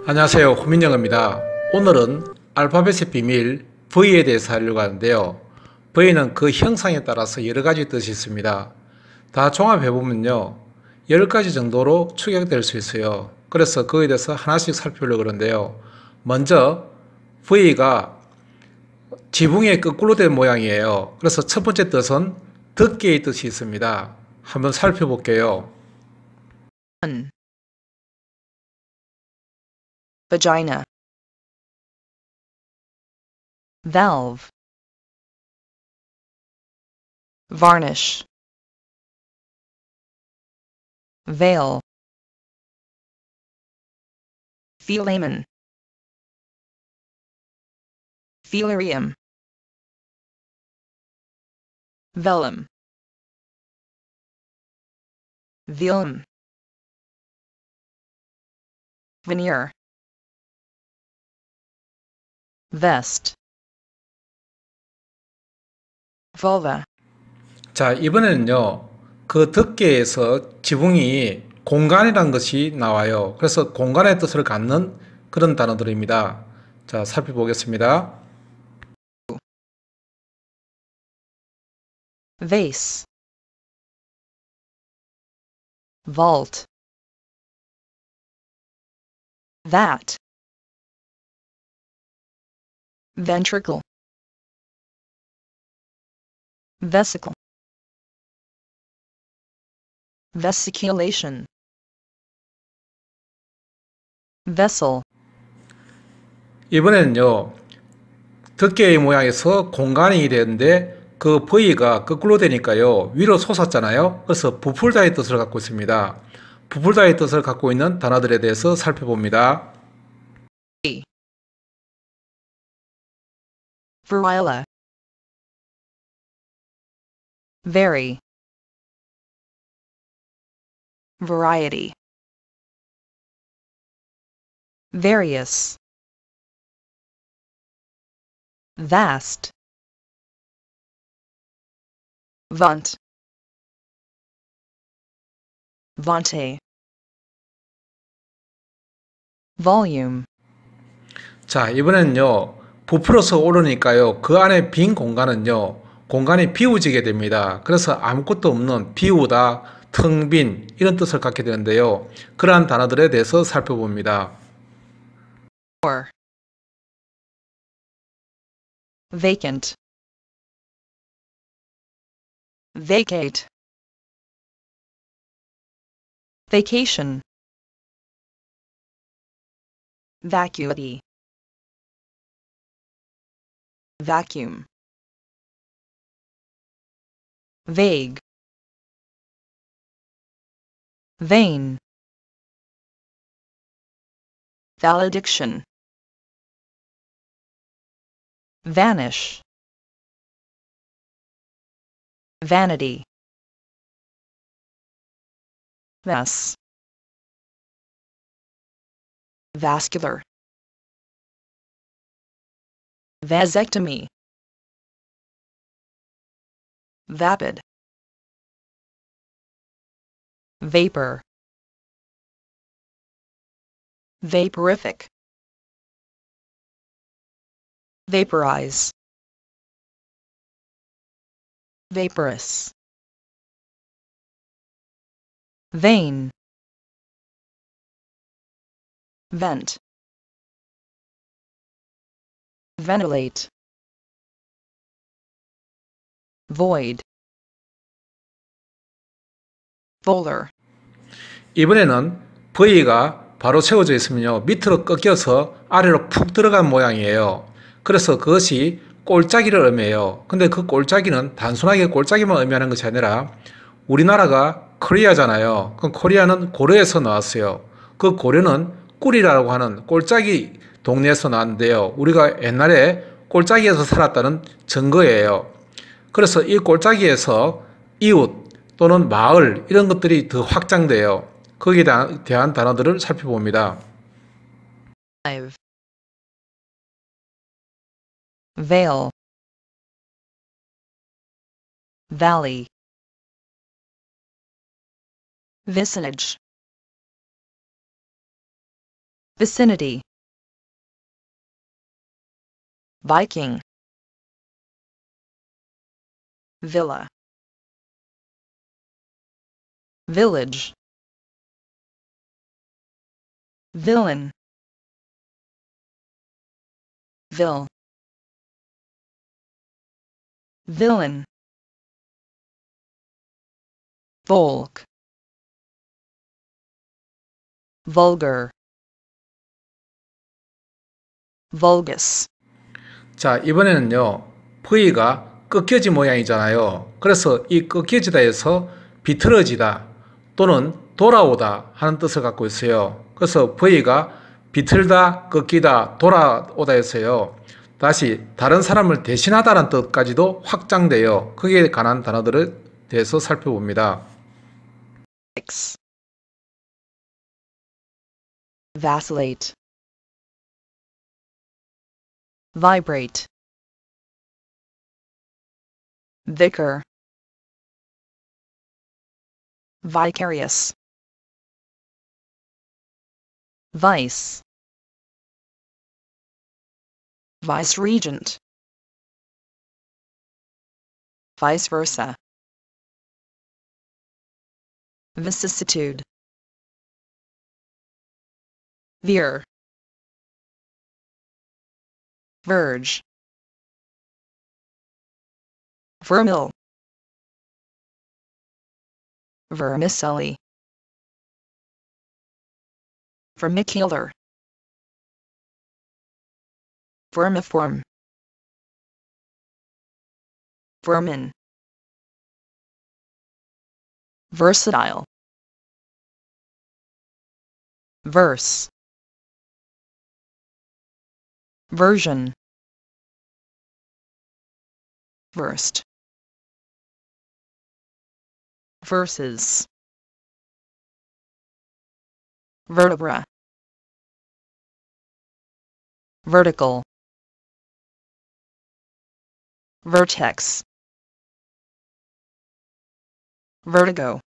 안녕하세요. 후민영입니다. 오늘은 알파벳의 비밀 V에 대해서 하려고 하는데요. V는 그 형상에 따라서 여러 가지 뜻이 있습니다. 다 종합해보면요, 10가지 정도로 추격될 수 있어요. 그래서 그에 대해서 하나씩 살펴보려고 그러는데요. 먼저 V가 지붕에 거꾸로 된 모양이에요. 그래서 첫 번째 뜻은 덮개의 뜻이 있습니다. 한번 살펴볼게요. 1. Vagina, valve, varnish, veil, filamen, filarium, vellum, velum, veneer, vest, vulva. 자, 이번에는요, 그 덮개에서 지붕이 공간이란 것이 나와요. 그래서 공간의 뜻을 갖는 그런 단어들입니다. 자, 살펴보겠습니다. Vase, vault, vat, ventricle, vesicle, vesiculation, vessel, 이번에는요, 덮개의 모양에서 공간이 되는데 그 V가 거꾸로 되니까요, 위로 솟았잖아요. 그래서 부풀다의 뜻을 갖고 있습니다. 부풀다의 뜻을 갖고 있는 단어들에 대해서 살펴봅니다. variola, vary, variety, various, vast, vaunt, vante, volume, 자, 이번에는요, 부풀어서 오르니까요, 그 안에 빈 공간은요, 공간이 비워지게 됩니다. 그래서 아무것도 없는 비우다, 텅 빈, 이런 뜻을 갖게 되는데요. 그러한 단어들에 대해서 살펴봅니다. or, vacant, vacate, vacation, vacuity, vacuum, vague, vain, valediction, vanish, vanity, mess, vascular, vasectomy, vapid, vapor, vaporific, vaporize, vaporous, vein, vent, ventilate, void, volar, 이번에는 V가 바로 세워져 있으면요, 밑으로 꺾여서 아래로 푹 들어간 모양이에요. 그래서 그것이 꼴짜기를 의미해요. 근데 그 꼴짜기는 단순하게 꼴짜기만 의미하는 것이 아니라 우리나라가 코리아잖아요. 그 코리아는 고려에서 나왔어요. 그 고려는 꿀이라고 하는 꼴짜기 동네에서 나왔는데요. 우리가 옛날에 꼴짜기에서 살았다는 증거예요. 그래서 이 꼴짜기에서 이웃 또는 마을 이런 것들이 더 확장돼요. 거기에 대한 단어들을 살펴봅니다. live, veil, valley, vicinage, vicinity, Viking, villa, village, villain, vill, villain, volk, vulgar, vulgus, 자, 이번에는요, V가 꺾여진 모양이잖아요. 그래서 이 꺾여지다에서 비틀어지다 또는 돌아오다 하는 뜻을 갖고 있어요. 그래서 V가 비틀다, 꺾이다, 돌아오다 해서요. 다시 다른 사람을 대신하다는 뜻까지도 확장돼요. 거기에 관한 단어들에 대해서 살펴봅니다. X, vacillate, vibrate, vicar, vicarious, vice, vice-regent, vice versa, vicissitude, veer, verge, vermil, vermicelli, vermicular, vermiform, vermin, versatile, verse, version, versed, verses, vertebra, vertical, vertex, vertigo,